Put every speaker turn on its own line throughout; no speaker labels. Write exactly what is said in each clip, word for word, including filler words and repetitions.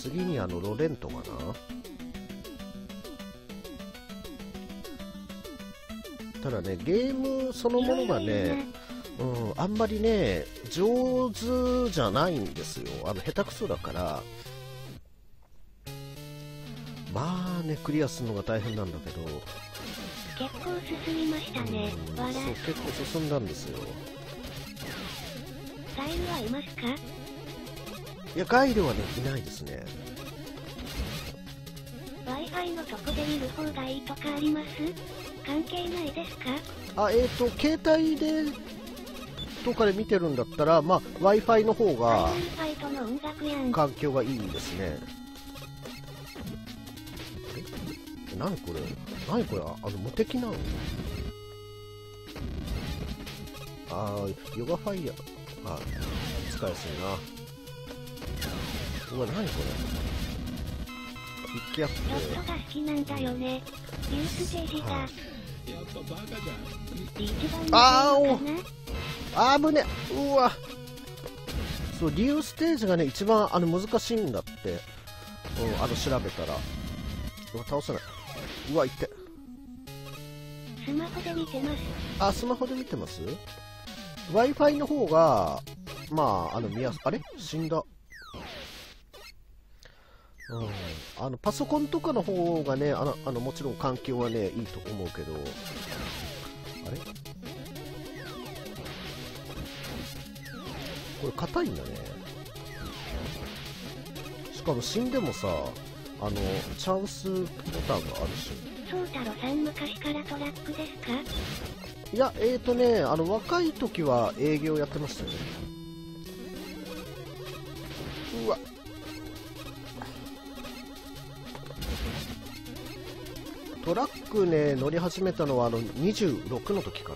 次にあのロレントかな。ただね、ゲームそのものがね、うん、あんまりね上手じゃないんですよ。あの下手くそだから、まあねクリアするのが大変なんだけど。
結構進みましたね。
うん、
わら。
そう結構進んだんですよ。
ガイルはいますか？
いやガイルはねいないですね。
Wi-Fi のとこで見る方がいいとかあります？関係ないですか？
あ、えっ、ー、と携帯でとかで見てるんだったら、まあ Wi-Fi の方が環境がいいですね。え、何これ何これ、あの無敵なの？あー、ヨガファイヤー、あ、使いやすいな。うわ、何これ、一気アップ。
ロットが好きなんだよね。ニューステージが、はい、
あーおあーぶね、うわ、そう、リューステージがね一番あの難しいんだって、うん、あの調べたら。うわ、倒せない。うわ、いって。
スマホで見てます。
あ、スマホで見てます。 Wi-Fi の方がまああの見やす、あれ死んだ。うん、あのパソコンとかの方がね、あのあのもちろん環境はねいいと思うけど、あれこれ硬いんだね。しかも死んでもさ、あのチャンスボタンがあるし。
そう太郎さん昔からトラックですか？
いや、えーとね、あの若い時は営業やってましたよね。うわ、トラックね乗り始めたのはあのにじゅうろくの時かな。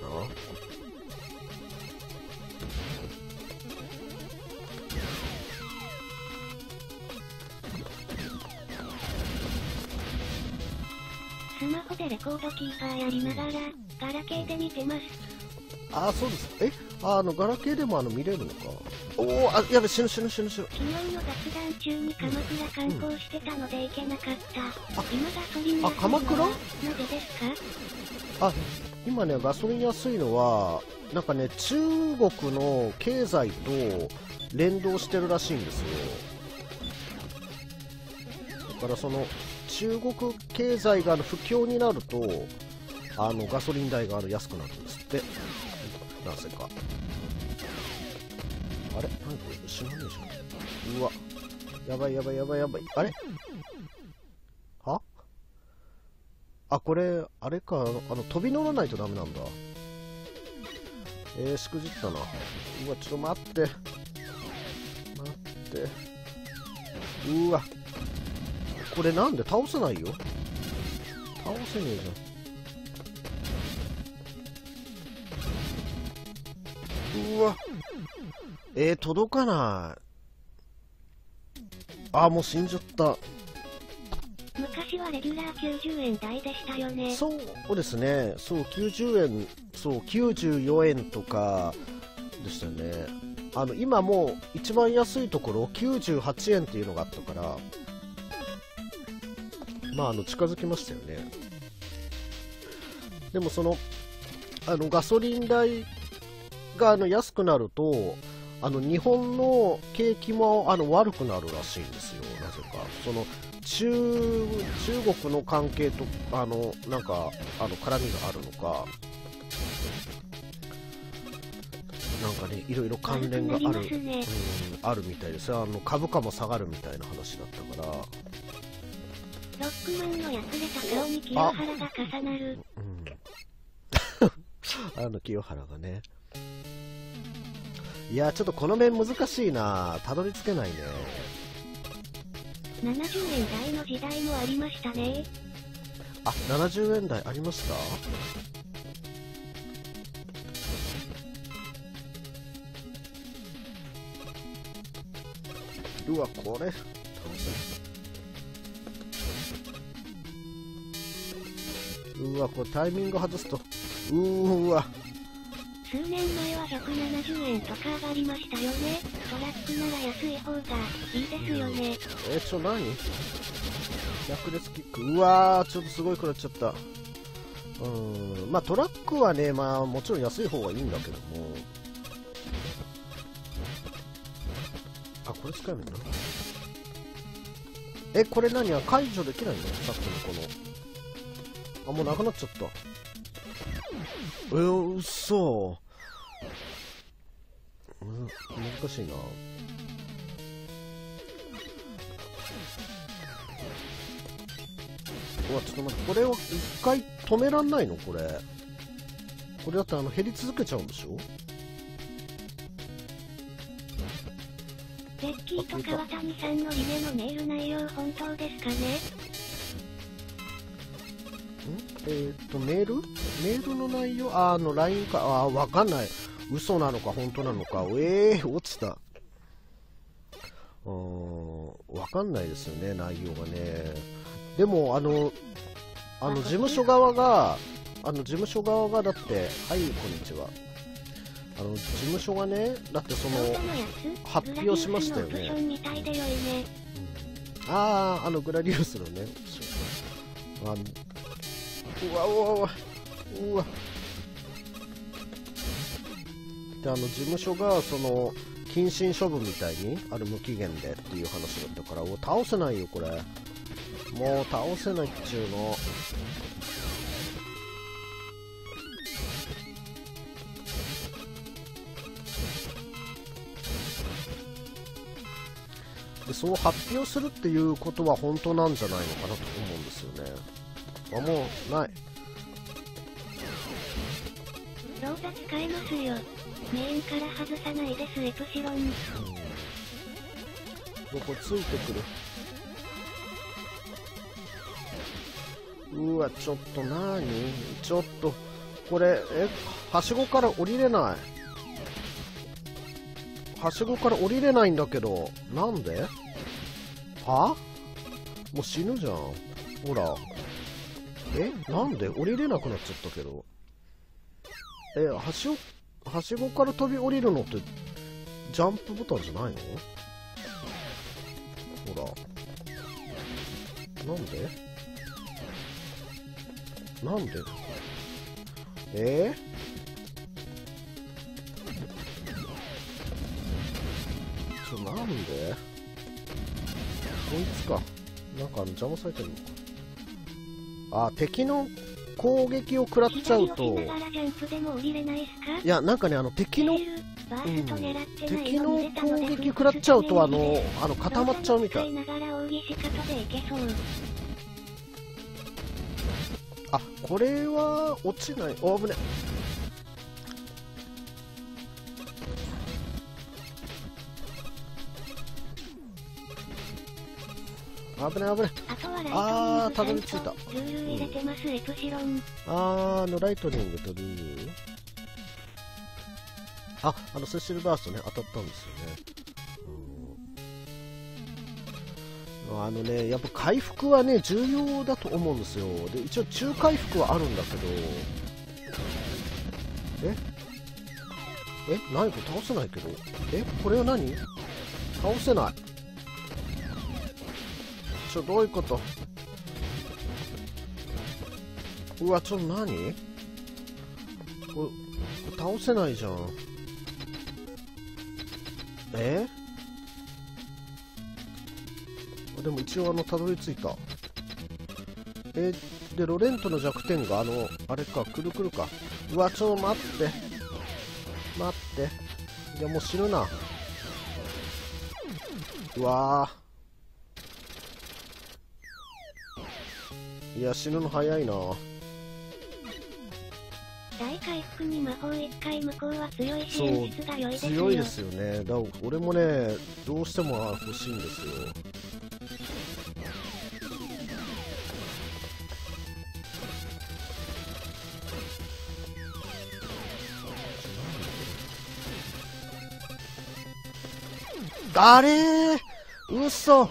スマホでレコードキーパーやりながらガラケーで見てます。
ああ、そうです。え、あのガラケーでもあの見れるのか。おお、あ、やべ、死ぬ死ぬ死ぬ死ぬ。
昨日の雑談中に鎌倉観光してたので行けなかった。うん、今ガソリン安いのは
あ、鎌倉？
なぜですか？
あ、今ねガソリン安いのはなんかね中国の経済と連動してるらしいんですよ。だからその中国経済があの不況になると、あのガソリン代があの安くなるんですって。なぜか。あれ、何これ、死なねえじゃん。うわ、やばいやばいやばいやばい。あれ、はあ、これあれか、あの、あの飛び乗らないとダメなんだ。えー、しくじったな。うわ、ちょっと待って待って。うわ、これなんで倒せないよ。倒せねえじゃん。うわ、えー、届かない。あー、もう死んじゃった。
昔はレギュラーきゅうじゅうえん台でしたよね。
そうですね、そうきゅうじゅうえん、そうきゅうじゅうよえんとかでしたよね。あの今もう一番安いところきゅうじゅうはちえんっていうのがあったから、まああの近づきましたよね。でもそのあのガソリン代があの安くなると、あの日本の景気もあの悪くなるらしいんですよ。なぜかその中中国の関係とあのなんかあの絡みがあるのか、なんかねいろいろ関連がある、
ね、
うん、あるみたいですよ。あの株価も下がるみたいな話だったから。
ロックマンのやつれた顔に清原が重なる。
うん、あの清原がね。いやちょっとこの面難しいな、たどり着けないね。
ななじゅうえん台の時代もありましたね。
あ、ななじゅうえん台ありました。うわ、これうわ、これタイミング外すと、うーわ、
数年前はひゃくななじゅうえんとか上がりましたよね。トラックなら安い方がいいですよね。
えちょ何百列キック、うわーちょっとすごい食らっちゃった。うーんまあトラックはね、まあもちろん安い方がいいんだけども、あこれ使えるんだ。えこれ何は解除できないの、さっきのこの、あもうなくなっちゃった。えー、うっそー、うん、難しいな。うわちょっと待って、これを一回止めらんないのこれ。これだってあの減り続けちゃうんでしょ。
ベッキーと川谷さんのリレのメール内容本当ですかね。
んえー、っとメールメールの内容、ああの ライン か、あーわかんない、嘘なのか本当なのか。えー、落ちた。うーんわかんないですよね内容がね。でもあのあの事務所側があの事務所側がだってはいこんにちは、あの事務所がねだってその発表しましたよね。あああのグラディウスのね、あのうわうわうわうわで、あの事務所がその謹慎処分みたいにある無期限でっていう話だったから、お倒せないよこれ、もう倒せないっちゅうの。でそう発表するっていうことは本当なんじゃないのかなと思うんですよね。あもうない。
ローザ使えますよ。メインから外さないです。エプシロン、うん、
どこついてくる。うわちょっとなーにちょっとこれえはしごから降りれない。はしごから降りれないんだけど、なんではもう死ぬじゃん。ほらえなんで降りれなくなっちゃったけど。えはしごはしごから飛び降りるのってジャンプボタンじゃないの。ほらなんでなんでえー、ちょなんでこいつかなんかあの邪魔されてるのか。あ敵の攻撃を食らっちゃうと、いやなんかねあの敵の、うん、敵の攻撃食らっちゃうとあのあの固まっちゃうみたい。あこれは落ちない。あ危ね。危ない危ない。あーたどり着いた。うん、あーあのライトニングとルール、ああのセシルバーストね当たったんですよね。うん、あのねやっぱ回復はね重要だと思うんですよ。で一応中回復はあるんだけど、ええ何これ倒せないけど、えこれは何倒せない。ちょどういうこと。うわちょっと何これ倒せないじゃん。えでも一応あのたどり着いた。えでロレントの弱点があのあれかくるくるか。うわちょっと待って待って、いやもう死ぬな。うわーいや死ぬの早いな。
大回復に魔法いっかい無効は強いし演出が良いですよ。
強いですよね。だから俺もねどうしても欲しいんですよ。あれー嘘。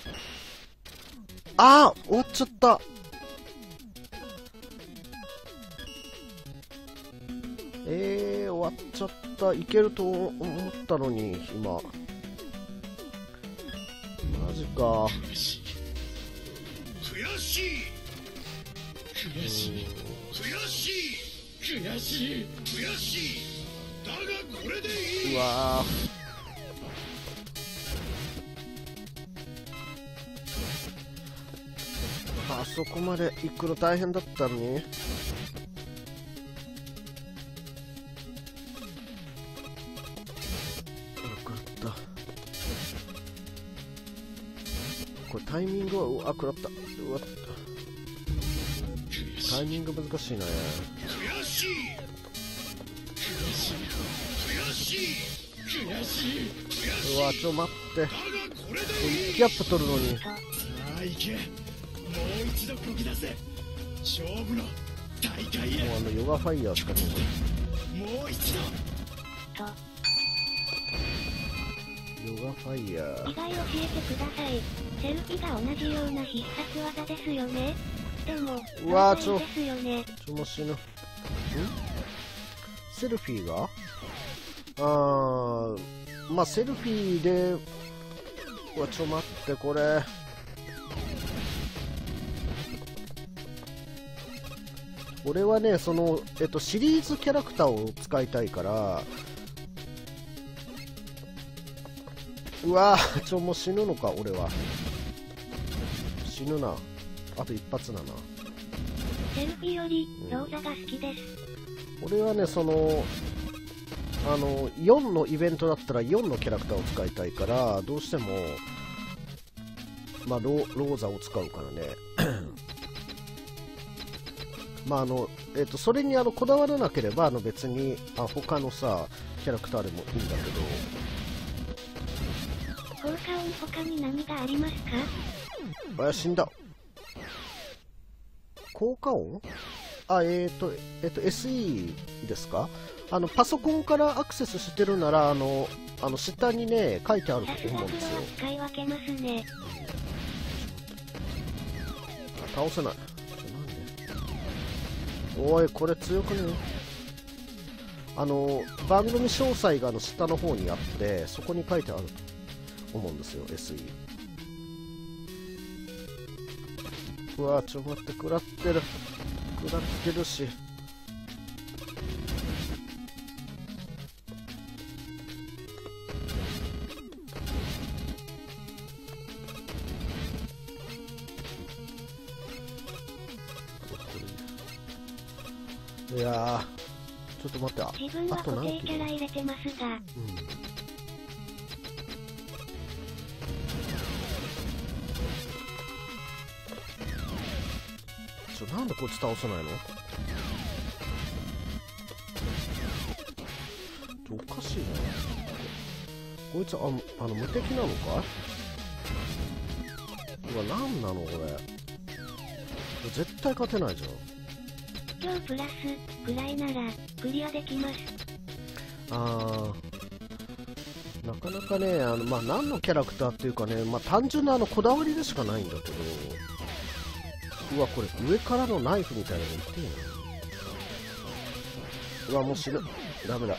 あー終わっちゃった。えー、終終わっちゃった。いけると思ったのに、今。マジか。
悔しい悔しい悔しい悔しい悔しい悔しい。だがこれでいい。
うわー、あそこまで行くの大変だったのに。これタイミングは、うわ、食らった。うわ、タイミング難しいな。
悔しい悔しい悔しい悔しい悔しい。
うわ、ちょ、待って。
だがこれでいい。
ギャップ取るのに。
さあ行け。もう一度こぎ出せ。勝負の大会へ。
もうあのヨガファイヤーしかね
もう一度
と、
え。ヨガファイヤー。
以外教えてください。セルフィが同じような必殺技ですよね。でも、
うわーちょ
ですよね。
ちょ、もう死ぬ。んセルフィーがあー、まあ、セルフィーで、うわ、ちょ、待って、これ。俺はね、その、えっと、シリーズキャラクターを使いたいから、うわー、ちょ、もう死ぬのか、俺は。死ぬな。あと一発だな。
セルフィより、ローザが好きです。
俺はね、その、あの、よんのイベントだったらよんのキャラクターを使いたいから、どうしても、まあ、ロー、ローザを使うからね。まあ、あの、えっと、それにあの、こだわらなければ、あの、別に、あ、他のさ、キャラクターでもいいんだけど。
効果音他に何がありますか？
あ、死んだ。効果音？あ、えっと、えっと、エスイー ですか？あの、パソコンからアクセスしてるなら、あの、あの、下にね、書いてある
さすがプロ
と思うんですよ。
は使い分けますね。
倒せない。なんで？おい、これ強くね？あの、番組詳細があの下の方にあって、そこに書いてあると思うんですよ、エスイー。うわ、ちょっと待って、食らってる。食らってるし。いやー、ちょっと待って、あ、
自分は
あと
固
何キロ？
定キャラ入れてますが、
うん。ちょ、なんでこいつ倒せないの？ちょ、おかしいな。こいつ、あ、あの、無敵なのか？うわ、なんなのこれ。絶対勝てないじゃん。
今日プラス、くらいなら、クリアできます。
あー、なかなかね、あの、まあ、何のキャラクターっていうかね、まあ、単純なあの、こだわりでしかないんだけど、うわ、これ、上からのナイフみたいなの言ってんの？うわ、もう死ぬ。ダメだ。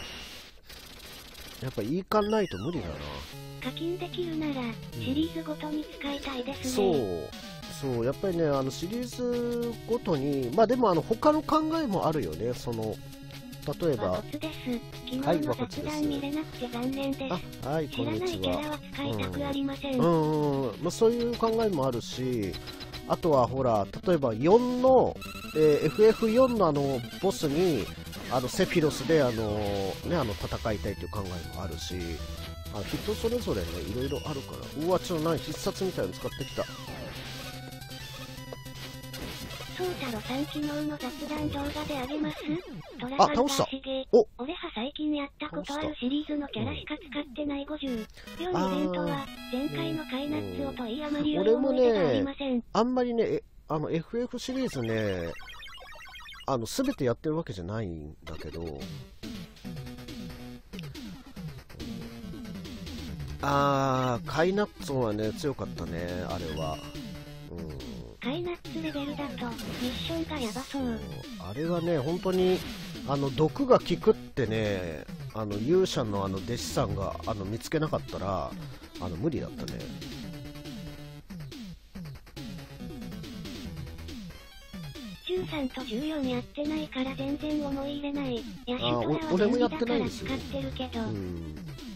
やっぱ、いい感ないと無理だな。
課金できるなら、シリーズごとに使いたいです
そ
ね。
う。そう、やっぱりね、あの、シリーズごとに、まあ、でも、あの、他の考えもあるよね、その、例えば、
和骨です。昨
はい
日の雑談見れなくて残念です。
あ、はい、
知らない
こんにちは。
キャラは使いたくありません。
うんうん、まあ、そういう考えもあるし、あとはほら、例えばよんの、えー、エフエフフォー のあの、ボスに、あの、セフィロスで、あの、ね、あの、戦いたいという考えもあるし、あ、人それぞれね、いろいろあるから。うわ、ちょっと何、必殺みたいなの使ってきた。
そうたろさん昨日の雑談動画であげますトラ
あ、
ハンタ
倒した
ーシゲ
お
俺は最近やったことあるシリーズのキャラしか使ってないごじゅう。よん
あー
イベントは、前回のカイナッツをといいあまり良い
俺もね
思い出がありません。
あんまりね、えあの、エフエフ シリーズね、あの、すべてやってるわけじゃないんだけど、あー、カイナッツはね、強かったね、あれは。うん。
カイナッツレベルだと、ミッションがやばそう。
あれはね、本当に、 あの毒が効くってね、あの勇者のあの弟子さんがあの見つけなかったらあの無理だったね。
じゅうさんとじゅうよんやってないから全然思い入れない。野手
あ
とかは
お俺もやっ
便利だから
てないですよ
使ってるけど、
うん